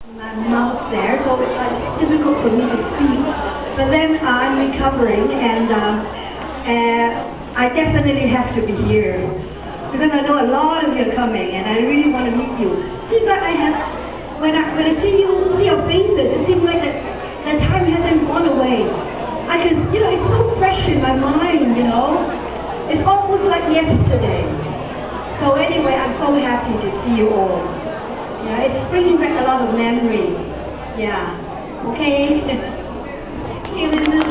my mouth there, so it's like difficult for me to speak. But then I'm recovering, and I definitely have to be here because I know a lot of you are coming, and I really want to meet you. Seems like when I see your faces, it seems like the time hasn't gone away. I can, it's so fresh in my mind, It's almost like yesterday. So anyway, I'm so happy to see you all. Yeah, it's bringing back a lot of memories. Yeah. Okay. See you later.